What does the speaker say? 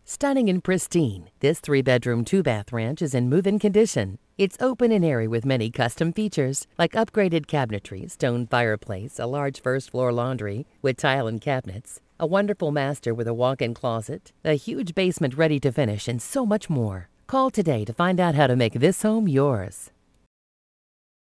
Stunning and pristine, this 3-bedroom, 2-bath ranch is in move-in condition. It's open and airy with many custom features like upgraded cabinetry, stone fireplace, a large first-floor laundry with tile and cabinets, a wonderful master with a walk-in closet, a huge basement ready to finish, and so much more. Call today to find out how to make this home yours.